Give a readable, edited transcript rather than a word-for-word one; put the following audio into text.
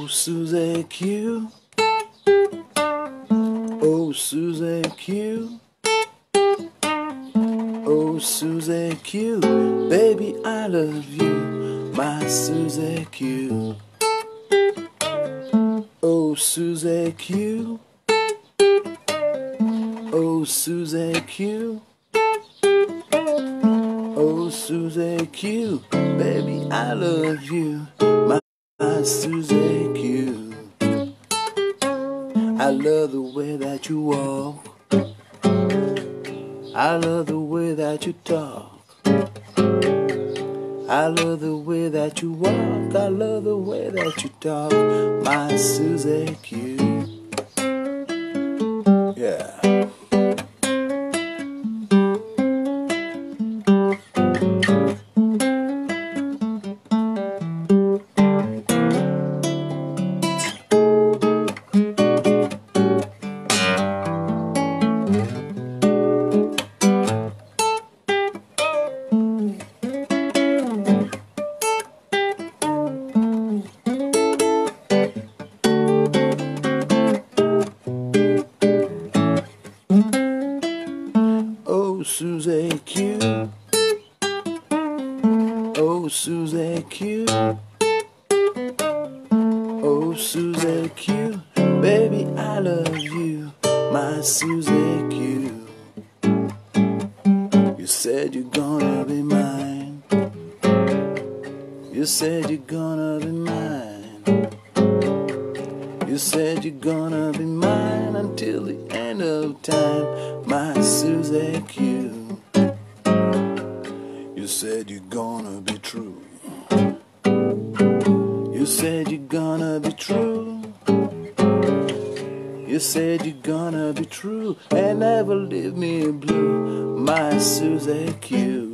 Susie Q. Oh, Susie Q. Oh, Susie Q. Baby, I love you, my Susie Q. Oh, Susie Q. Oh, Susie Q. Oh, Susie Q. Baby, I love you, my Susie Q. I love the way that you walk. I love the way that you talk. I love the way that you walk. I love the way that you talk, my Susie Q. Yeah. Oh, Susie Q. Oh, Susie Q. Oh, Susie Q. Baby, I love you, my Susie Q. You said you're gonna be mine. You said you're gonna be mine. You said you're gonna be mine until the end of time, my Susie Q. You said you're gonna be true. You said you're gonna be true. You said you're gonna be true and never leave me blue, my Susie Q.